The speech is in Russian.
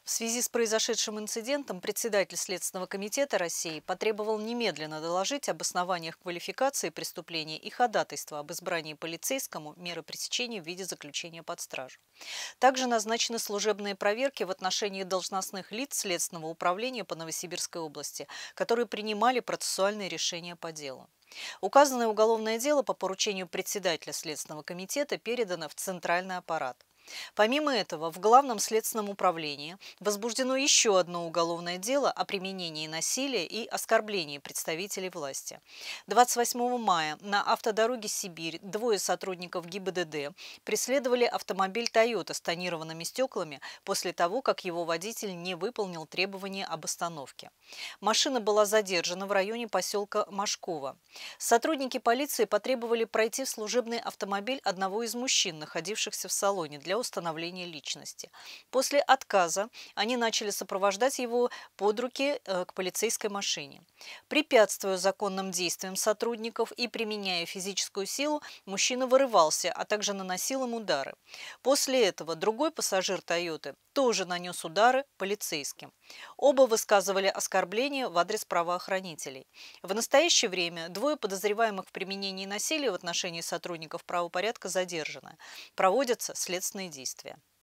В связи с произошедшим инцидентом председатель Следственного комитета России потребовал немедленно доложить об основаниях квалификации преступления и ходатайства об избрании полицейскому меры пресечения в виде заключения под стражу. Также назначены служебные проверки в отношении должностных лиц Следственного управления по Новосибирской области, которые принимали процессуальные решения по делу. Указанное уголовное дело по поручению председателя Следственного комитета передано в Центральный аппарат. Помимо этого, в Главном следственном управлении возбуждено еще одно уголовное дело о применении насилия и оскорблении представителей власти. 28 мая на автодороге Сибирь двое сотрудников ГИБДД преследовали автомобиль «Тойота» с тонированными стеклами после того, как его водитель не выполнил требования об остановке. Машина была задержана в районе поселка Машково. Сотрудники полиции потребовали пройти в служебный автомобиль одного из мужчин, находившихся в салоне, для установления личности. После отказа они начали сопровождать его под руки к полицейской машине. Препятствуя законным действиям сотрудников и применяя физическую силу, мужчина вырывался, а также наносил им удары. После этого другой пассажир «Тойоты» тоже нанес удары полицейским. Оба высказывали оскорбления в адрес правоохранителей. В настоящее время двое подозреваемых в применении насилия в отношении сотрудников правопорядка задержаны. Проводятся следственные действия.